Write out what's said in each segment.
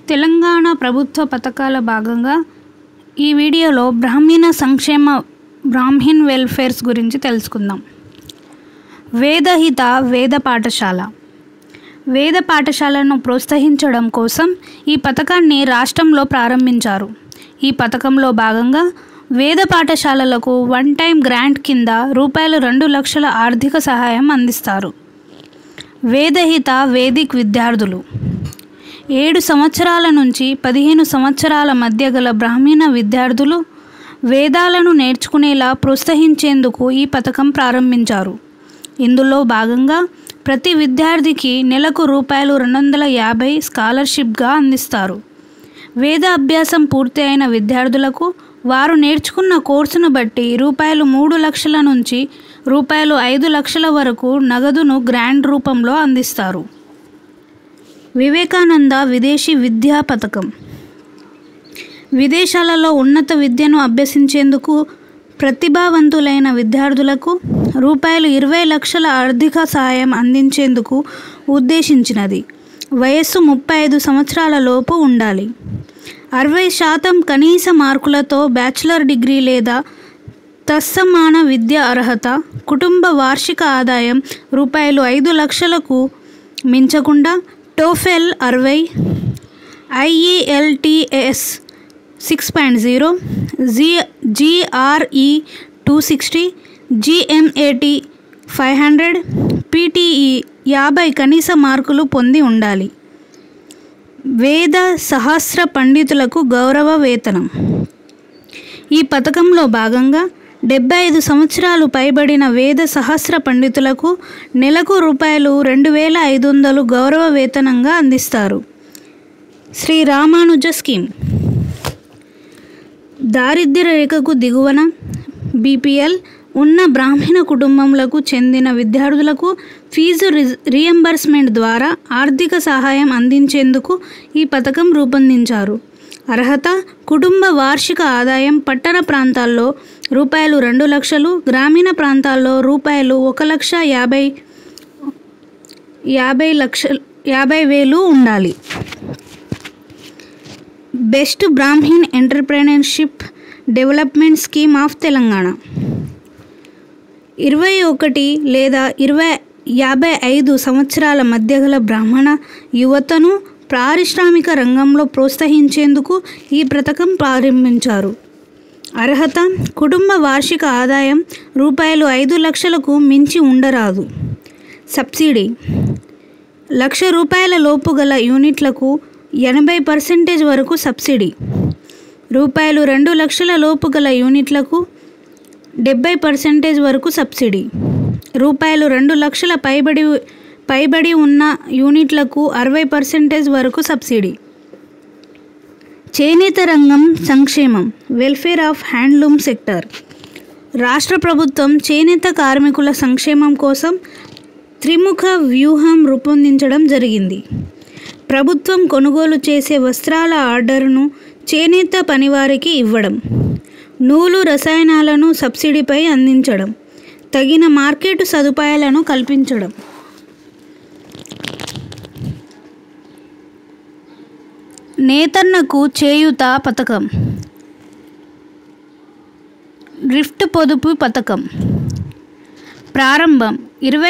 తెలంగాణ ప్రభుత్వ పథకాల భాగంగా ఈ వీడియోలో బ్రాహ్మణ్ వెల్ఫేర్స్ గురించి తెలుసుకుందాం. వేదహిత వేద పాఠశాల. వేద పాఠశాలను ప్రోత్సహించడం కోసం ఈ పథకాన్ని రాష్ట్రంలో ప్రారంభించారు. ఈ పథకంలో భాగంగా వేద పాఠశాలలకు వన్ టైం గ్రాంట్ కింద ₹2 లక్షల ఆర్థిక సహాయం అందిస్తారు. వేదహిత వేదిక్ విద్యార్థులు 7 సంవత్సరాల నుంచి 15 సంవత్సరాల మధ్య గల బ్రాహ్మణ విద్యార్థులు వేదాలను నేర్చుకునేలా ప్రోత్సహించేందుకు ఈ పథకం ప్రారంభించారు. ఇందులో భాగంగా ప్రతి విద్యార్థికి నెలకు ₹250 స్కాలర్షిప్గా అందిస్తారు. వేద అభ్యాసం పూర్తి అయిన విద్యార్థులకు వారు నేర్చుకున్న కోర్సును బట్టి ₹3 లక్షల నుంచి ₹5 లక్షల వరకు నగదును గ్రాంట్ రూపంలో అందిస్తారు. వివేకానంద విదేశీ విద్యా పథకం. విదేశాలలో ఉన్నత విద్యను అభ్యసించేందుకు ప్రతిభావంతులైన విద్యార్థులకు ₹20 లక్షల ఆర్థిక సహాయం అందించేందుకు ఉద్దేశించినది. వయస్సు 35 సంవత్సరాల లోపు ఉండాలి. 60% కనీస మార్కులతో బ్యాచిలర్ డిగ్రీ లేదా తత్సమాన విద్య అర్హత, కుటుంబ వార్షిక ఆదాయం ₹5 లక్షలకు మించకుండా, TOEFL 60, IELTS 6.0, GRE 260, GMAT 500, PTE 50 కనీస మార్కులు పొంది ఉండాలి. వేద సహస్ర పండితులకు గౌరవ వేతనం. ఈ పథకంలో భాగంగా 75 సంవత్సరాలు పైబడిన వేద సహస్ర పండితులకు నెలకు ₹2500 గౌరవ వేతనంగా అందిస్తారు. శ్రీ రామానుజ స్కీమ్. దారిద్ర్య రేఖకు దిగువన BPL ఉన్న బ్రాహ్మణ కుటుంబములకు చెందిన విద్యార్థులకు ఫీజు రీయింబర్స్మెంట్ ద్వారా ఆర్థిక సహాయం అందించేందుకు ఈ పథకం రూపొందించారు. అర్హత: కుటుంబ వార్షిక ఆదాయం పట్టణ ప్రాంతాల్లో ₹2 లక్షలు, గ్రామీణ ప్రాంతాల్లో ₹50,000 ఉండాలి. Best Brahmin entrepreneurship development scheme of Telangana. 21 లేదా 55 సంవత్సరాల మధ్య గల బ్రాహ్మణ యువతను పారిశ్రామిక రంగంలో ప్రోత్సహించేందుకు ఈ పథకం ప్రారంభించారు. అర్హత: కుటుంబ వార్షిక ఆదాయం ₹5 లక్షలకు మించి ఉండరాదు. సబ్సిడీ: ₹1,00,000 లోపు గల యూనిట్లకు 80% వరకు సబ్సిడీ, ₹2 లక్షల లోపు గల యూనిట్లకు 70% వరకు సబ్సిడీ, ₹2 లక్షల పైబడి ఉన్న యూనిట్లకు 60% వరకు సబ్సిడీ. చేనేత రంగం సంక్షేమం. Welfare of handloom sector. రాష్ట్ర ప్రభుత్వం చేనేత కార్మికుల సంక్షేమం కోసం త్రిముఖ వ్యూహం రూపొందించడం జరిగింది. ప్రభుత్వం కొనుగోలు చేసే వస్త్రాల ఆర్డర్ను చేనేత పనివారికి ఇవ్వడం, నూలు రసాయనాలను సబ్సిడీపై అందించడం, తగిన మార్కెట్ సదుపాయాలను కల్పించడం. నేతన్నకు చేయూత పథకం. డ్రిఫ్ట్ పొదుపు పథకం. ప్రారంభం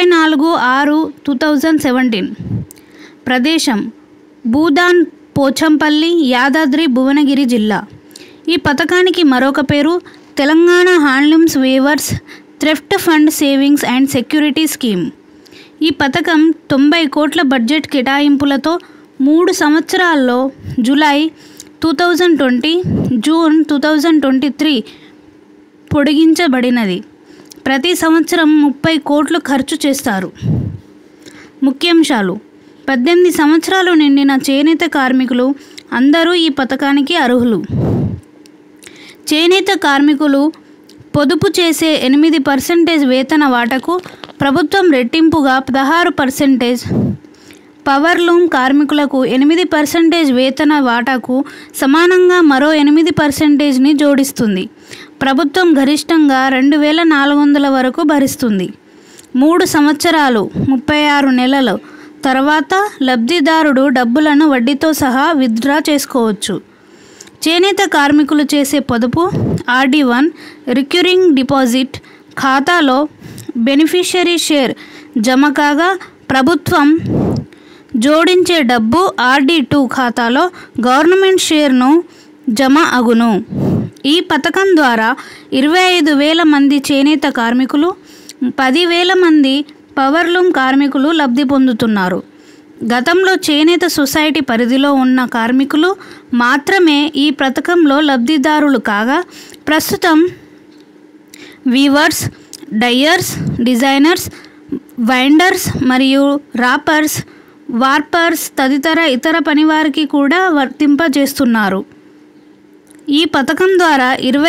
24/6/2017. ప్రదేశం భూదాన్ పోచంపల్లి, యాదాద్రి భువనగిరి జిల్లా. ఈ పథకానికి మరొక పేరు Telangana handlooms weavers thrift fund savings and security scheme. ఈ పథకం 90 కోట్ల బడ్జెట్ కేటాయింపులతో 3 సంవత్సరాల్లో జూలై 2020 జూన్ 2023 పొడిగించబడినది. ప్రతి సంవత్సరం 30 కోట్లు ఖర్చు చేస్తారు. ముఖ్యాంశాలు: 18 సంవత్సరాలు నిండిన చేనేత కార్మికులు అందరూ ఈ పథకానికి అర్హులు. చేనేత కార్మికులు పొదుపు చేసే 8% వేతన వాటాకు ప్రభుత్వం రెట్టింపుగా 16%, పవర్లూమ్ కార్మికులకు 8% వేతన వాటాకు సమానంగా మరో 8%ని జోడిస్తుంది. ప్రభుత్వం గరిష్టంగా 2,400 వరకు భరిస్తుంది. 3 సంవత్సరాలు 36 నెలలు తర్వాత లబ్ధిదారుడు డబ్బులను వడ్డీతో సహా విత్డ్రా చేసుకోవచ్చు. చేనేత కార్మికులు చేసే పొదుపు RD1 రికరింగ్ డిపాజిట్ ఖాతాలో బెనిఫిషరీ షేర్ జమ కాగా ప్రభుత్వం జోడించే డబ్బు RD2 ఖాతాలో గవర్నమెంట్ షేర్ను జమ అగును. ఈ పథకం ద్వారా 25,000 మంది చేనేత కార్మికులు, 10,000 మంది పవర్లూమ్ కార్మికులు లబ్ధి పొందుతున్నారు. గతంలో చేనేత సొసైటీ పరిధిలో ఉన్న కార్మికులు మాత్రమే ఈ పథకంలో లబ్ధిదారులు కాగా, ప్రస్తుతం వీవర్స్, డయ్యర్స్, డిజైనర్స్, వైండర్స్ మరియు రాపర్స్, వార్పర్స్ తదితర ఇతర పనివారికి కూడా వర్తింపజేస్తున్నారు. ఈ పథకం ద్వారా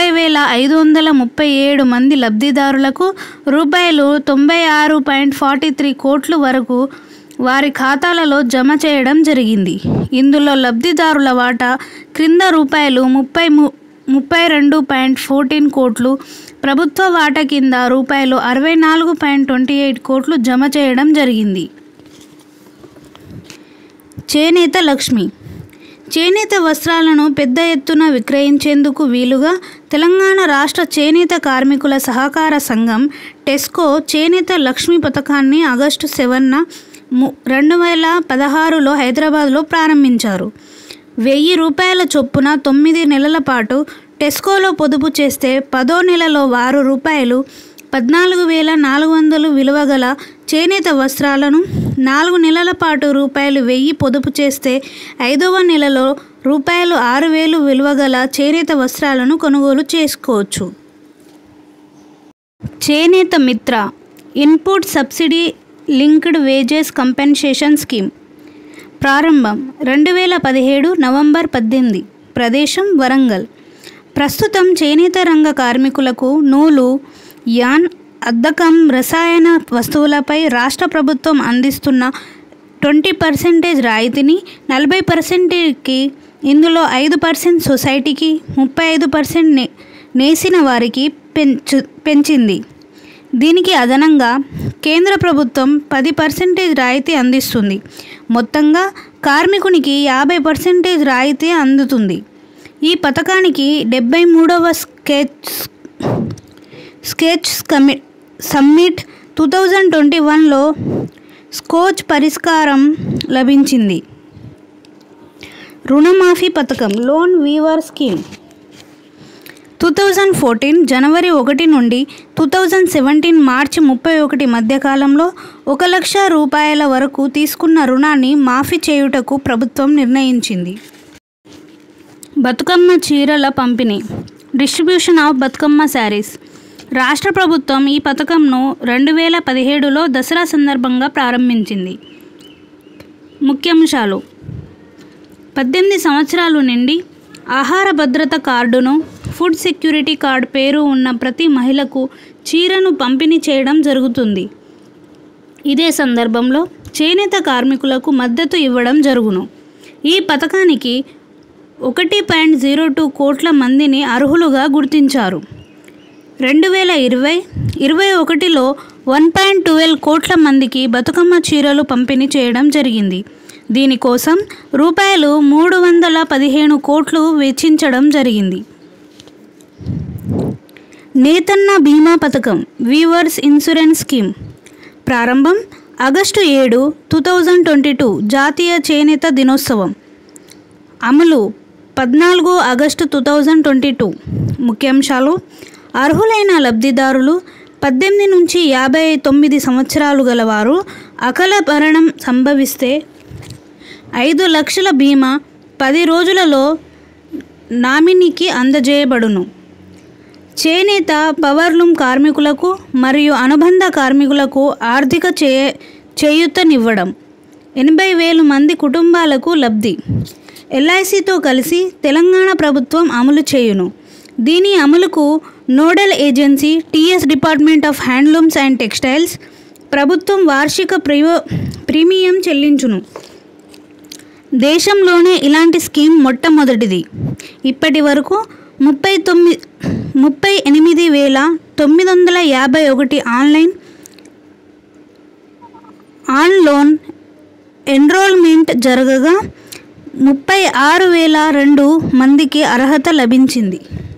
20,537 మంది లబ్ధిదారులకు రూపాయలు 96.43 కోట్ల వరకు వారి ఖాతాలలో జమ చేయడం జరిగింది. ఇందులో లబ్ధిదారుల వాటా క్రింద రూపాయలు 32.14 కోట్లు, ప్రభుత్వ వాటా కింద రూపాయలు 64.28 కోట్లు జమ చేయడం జరిగింది. చేనేత లక్ష్మి చేనేత వస్త్రాలను పెద్ద ఎత్తున విక్రయించేందుకు వీలుగా తెలంగాణ రాష్ట్ర చేనేత కార్మికుల సహకార సంఘం టెస్కో చేనేత లక్ష్మి పథకాన్ని ఆగస్టు 7న 2016లో హైదరాబాద్లో ప్రారంభించారు. 1,000 రూపాయల చొప్పున 9 నెలల పాటు టెస్కోలో పొదుపు చేస్తే 10వ నెలలో రూపాయలు 14,400 విలువ గల చేనేత వస్త్రాలను, 4 నెలల పాటు రూపాయలు 1,000 పొదుపు చేస్తే 5వ నెలలో రూపాయలు 6,000 విలువ గల చేనేత వస్త్రాలను కొనుగోలు చేసుకోవచ్చు. Chenetha Mitra input subsidy linked wages compensation scheme ప్రారంభం 2017 నవంబర్ 18. ప్రదేశం వరంగల్. ప్రస్తుతం చేనేత రంగ కార్మికులకు నూలు, యాన్, అద్దకం, రసాయన వస్తువులపై రాష్ట్ర ప్రభుత్వం అందిస్తున్న 20% రాయితీని 40%కి, ఇందులో 5% సొసైటీకి, 35% నేసిన వారికి పెంచింది. దీనికి అదనంగా కేంద్ర ప్రభుత్వం 10% రాయితీ అందిస్తుంది. మొత్తంగా కార్మికునికి 50% రాయితీ అందుతుంది. ఈ పథకానికి 73వ స్కెచ్ సమ్మిట్ 2021లో స్కోచ్ పరిష్కారం లభించింది. రుణమాఫీ పథకం లోన్ వీవర్ స్కీమ్ 2014 జనవరి 1 నుండి 2017 మార్చి 31 మధ్యకాలంలో 1,00,000 రూపాయల వరకు తీసుకున్న రుణాన్ని మాఫీ చేయుటకు ప్రభుత్వం నిర్ణయించింది. బతుకమ్మ చీరల పంపిణీ డిస్ట్రిబ్యూషన్ ఆఫ్ బతుకమ్మ శారీస్. రాష్ట్ర ప్రభుత్వం ఈ పథకంను 2017లో దసరా సందర్భంగా ప్రారంభించింది. ముఖ్యాంశాలు: 18 సంవత్సరాలు నిండి ఆహార భద్రత కార్డును, ఫుడ్ సెక్యూరిటీ కార్డు పేరు ఉన్న ప్రతి మహిళకు చీరను పంపిణీ చేయడం జరుగుతుంది. ఇదే సందర్భంలో చేనేత కార్మికులకు మద్దతు ఇవ్వడం జరుగును. ఈ పథకానికి 1.02 కోట్ల మందిని అర్హులుగా గుర్తించారు. 2020-21లో 1.12 కోట్ల మందికి బతుకమ్మ చీరలు పంపిణీ చేయడం జరిగింది. దీనికోసం రూపాయలు 315 కోట్లు వెచ్చించడం జరిగింది. నేతన్న బీమా పథకం వీవర్స్ ఇన్సూరెన్స్ స్కీమ్ ప్రారంభం ఆగస్టు 7, 2022 జాతీయ చేనేత దినోత్సవం. అమలు 14 ఆగస్టు 2022. ముఖ్యాంశాలు: అర్హులైన లబ్ధిదారులు 18 నుంచి 59 సంవత్సరాలు గలవారు అకాల మరణం సంభవిస్తే 5 లక్షల బీమా 10 రోజులలో నామినీకి అందజేయబడును. చేనేత పవర్లూమ్ కార్మికులకు మరియు అనుబంధ కార్మికులకు ఆర్థిక చేయూతనివ్వడం. 80,000 మంది కుటుంబాలకు లబ్ధి. LICతో కలిసి తెలంగాణ ప్రభుత్వం అమలు చేయును. దీని అమలుకు nodal agency TS department of handlooms and textiles. ప్రభుత్వం వార్షిక ప్రీమియం చెల్లించును. దేశంలోనే ఇలాంటి స్కీమ్ మొట్టమొదటిది. ఇప్పటి వరకు 38,951 ఆన్ లోన్ ఎన్రోల్మెంట్ జరగగా 36,002 మందికి అర్హత లభించింది.